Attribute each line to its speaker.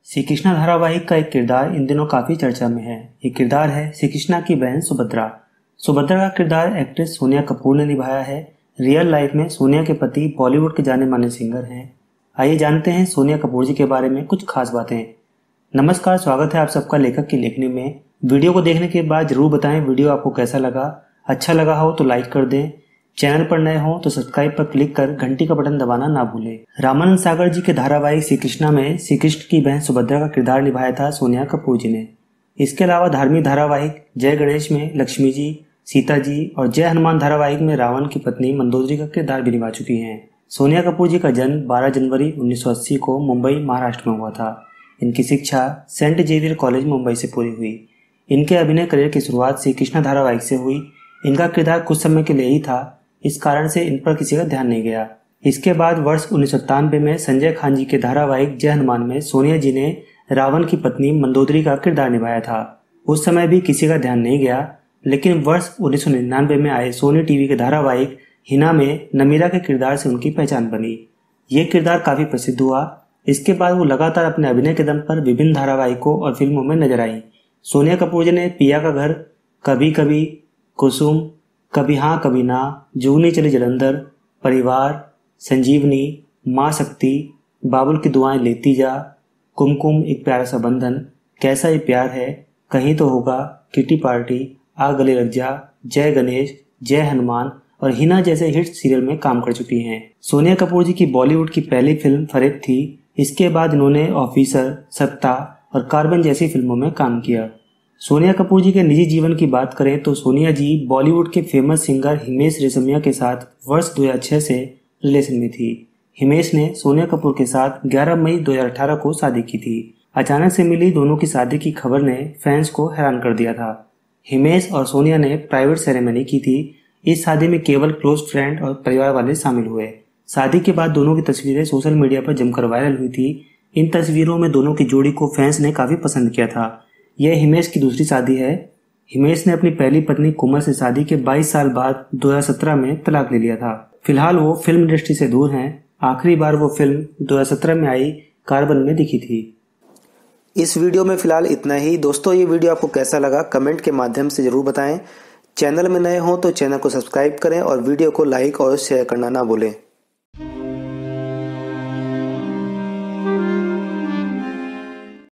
Speaker 1: श्री कृष्णा धारावाहिक का एक किरदार इन दिनों काफी चर्चा में है। ये किरदार है श्री कृष्णा की बहन सुभद्रा। सुभद्रा का किरदार एक्ट्रेस सोनिया कपूर ने निभाया है। रियल लाइफ में सोनिया के पति बॉलीवुड के जाने माने सिंगर हैं। आइए जानते हैं सोनिया कपूर जी के बारे में कुछ खास बातें। नमस्कार, स्वागत है आप सबका लेखक की लेखनी में। वीडियो को देखने के बाद जरूर बताएं वीडियो आपको कैसा लगा। अच्छा लगा हो तो लाइक कर दें। चैनल पर नए हो तो सब्सक्राइब पर क्लिक कर घंटी का बटन दबाना ना भूलें। रामानंद सागर जी के धारावाहिक श्री कृष्णा में श्री कृष्ण की बहन सुभद्रा का किरदार निभाया था सोनिया कपूर जी ने। इसके अलावा धार्मिक धारावाहिक जय गणेश में लक्ष्मी जी, सीता जी और जय हनुमान धारावाहिक में रावण की पत्नी मंदोदरी का किरदार भी निभा चुकी हैं। सोनिया कपूर जी का जन्म 12 जनवरी 1980 को मुंबई, महाराष्ट्र में हुआ था। इनकी शिक्षा सेंट जेवियर कॉलेज मुंबई से पूरी हुई। इनके अभिनय करियर की शुरुआत श्री कृष्णा धारावाहिक से हुई। इनका किरदार कुछ समय के लिए ही था, इस कारण से इन पर किसी का ध्यान नहीं गया। इसके बाद वर्ष 1997 में संजय खान जी के धारावाहिक जय हनुमान में सोनिया जी ने रावण की पत्नी मंदोदरी का किरदार निभाया था। उस समय भी किसी का ध्यान नहीं गया, लेकिन वर्ष 1999 में आए सोनी टीवी के धारावाहिक हिना में नमीरा के किरदार से उनकी पहचान बनी। ये किरदार काफी प्रसिद्ध हुआ। इसके बाद वो लगातार अपने अभिनय के दम पर विभिन्न धारावाहिकों और फिल्मों में नजर आई। सोनिया कपूर जी ने पिया का घर, कभी कभी, कुसुम, कभी हाँ कभी ना, जुगनी चली जलंधर, परिवार, संजीवनी, माँ शक्ति, बाबुल की दुआएं लेती जा, कुमकुम एक प्यारा सा बंधन, कैसा ये प्यार है, कहीं तो होगा, किटी पार्टी, आ गले लग जा, जय गणेश, जय हनुमान और हिना जैसे हिट सीरियल में काम कर चुकी हैं। सोनिया कपूर जी की बॉलीवुड की पहली फिल्म फरेब थी। इसके बाद इन्होंने ऑफिसर, सत्ता और कार्बन जैसी फिल्मों में काम किया। सोनिया कपूर जी के निजी जीवन की बात करें तो सोनिया जी बॉलीवुड के फेमस सिंगर हिमेश रेशमिया के साथ वर्ष 2006 से रिलेशन में थी। हिमेश ने सोनिया कपूर के साथ 11 मई 2018 को शादी की थी। अचानक से मिली दोनों की शादी की खबर ने फैंस को हैरान कर दिया था। हिमेश और सोनिया ने प्राइवेट सेरेमनी की थी। इस शादी में केवल क्लोज फ्रेंड और परिवार वाले शामिल हुए। शादी के बाद दोनों की तस्वीरें सोशल मीडिया पर जमकर वायरल हुई थी। इन तस्वीरों में दोनों की जोड़ी को फैंस ने काफी पसंद किया था। यह हिमेश की दूसरी शादी है। हिमेश ने अपनी पहली पत्नी कोमल से शादी के 22 साल बाद 2017 में तलाक ले लिया था। फिलहाल वो फिल्म इंडस्ट्री से दूर हैं। आखिरी बार वो फिल्म 2017 में आई कार्बन में दिखी थी। इस वीडियो में फिलहाल इतना ही। दोस्तों, ये वीडियो आपको कैसा लगा कमेंट के माध्यम से जरूर बताएं। चैनल में नए हो तो चैनल को सब्सक्राइब करें और वीडियो को लाइक और शेयर करना ना भूलें।